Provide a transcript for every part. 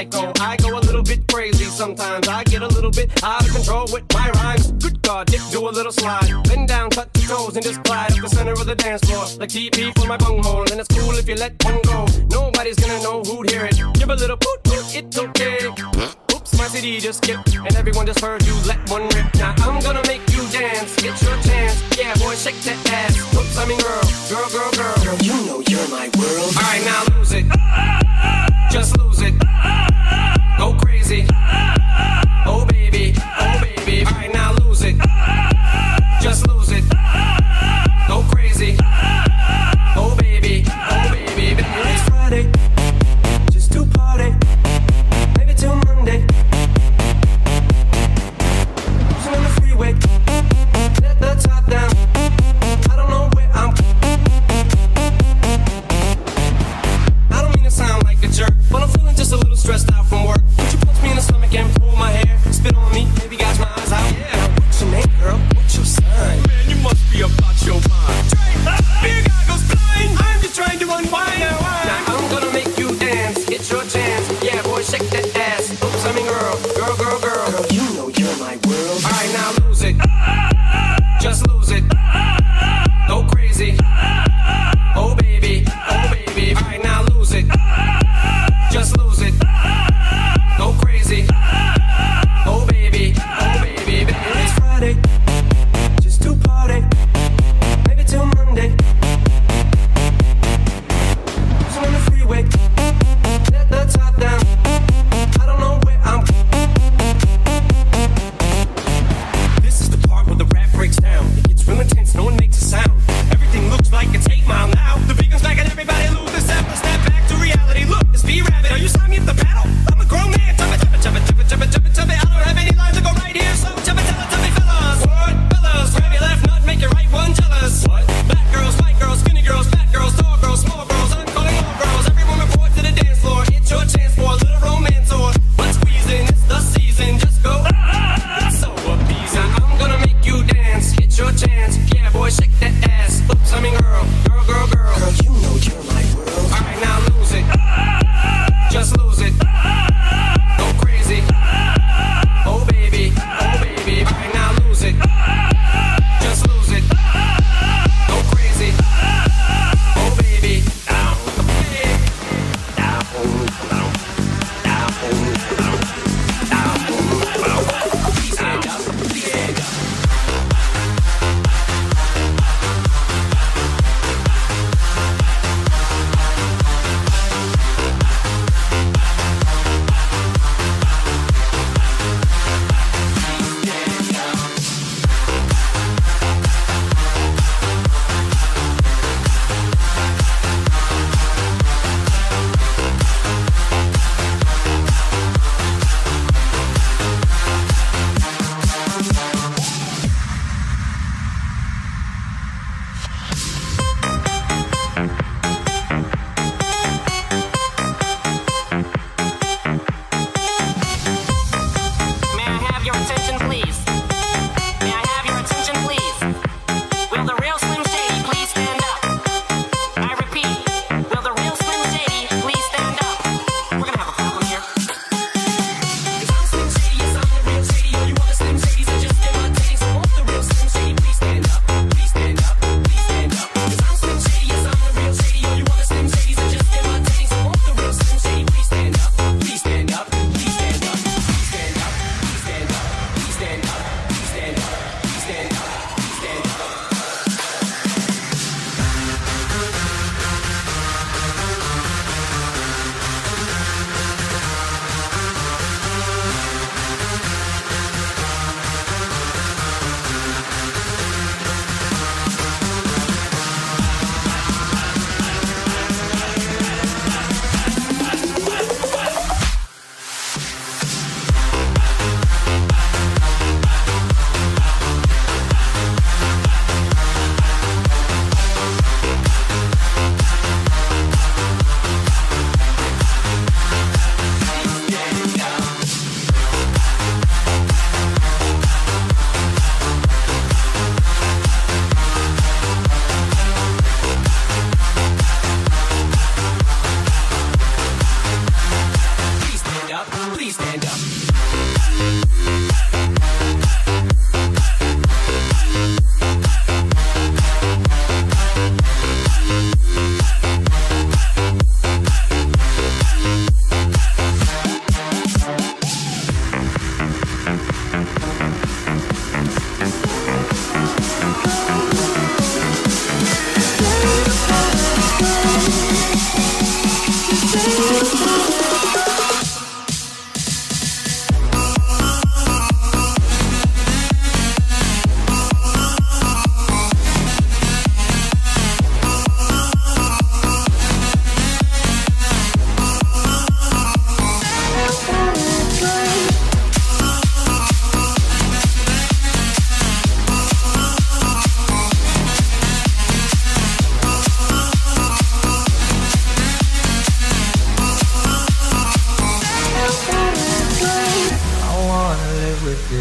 psycho. I go a little bit crazy sometimes. I get a little bit out of control with my rhymes. Good God, dip, do a little slide. Bend down, touch your toes, and just glide up the center of the dance floor. Like TP for my bunghole, and it's cool if you let one go. Nobody's gonna know who'd hear it. Give a little poot poot, it's okay. Oops, my CD just skipped, and everyone just heard you let one rip. Now I'm gonna make you dance, get your chance. Yeah, boy, shake that ass. Oops, I mean girl, girl, girl, girl. Girl, you know you're my world. Alright, now lose it. Just lose it. Go crazy. Oh baby, oh baby. Alright, now lose it. Just lose it. Go crazy. Oh baby, oh baby, baby. It's Friday, just to party. Maybe till Monday. Cruising on the freeway, let the top down. I don't know where I'm. I don't mean to sound like a jerk, but I'm feeling just a little stressed out from work. Would you punch me in the stomach?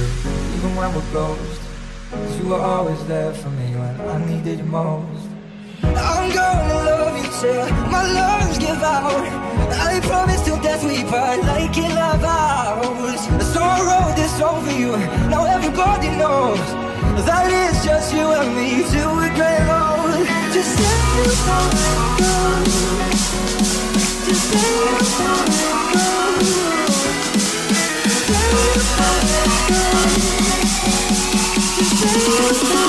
you, even when we're close. 'Cause you were always there for me when I needed you most. I'm gonna love you till my lungs give out. I promise till death we part like in our vows. So I wrote this over you, now everybody knows that it's just you and me till we're gray old. Just say you won't let go. Just say you won't let go. Say you won't let go. Just say you won't let go.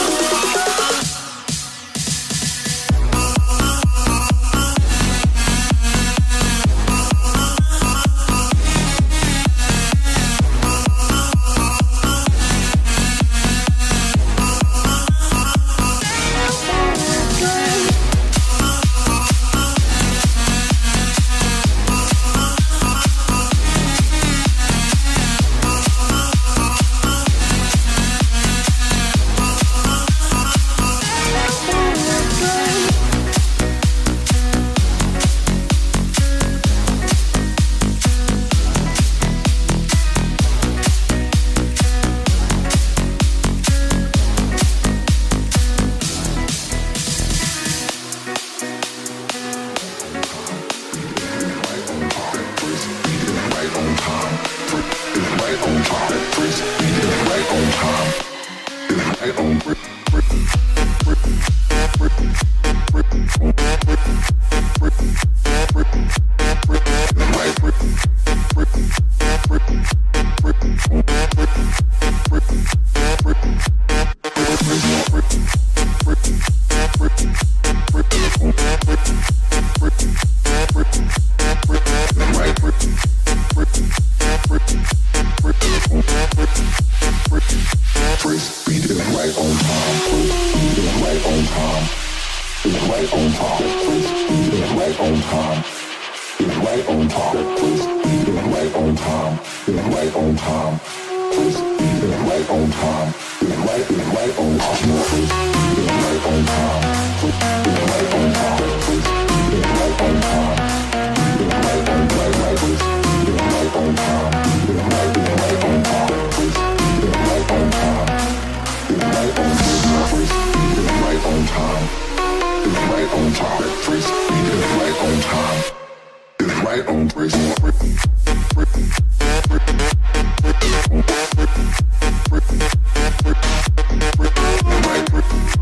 Right.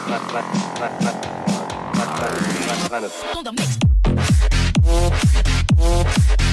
Planet.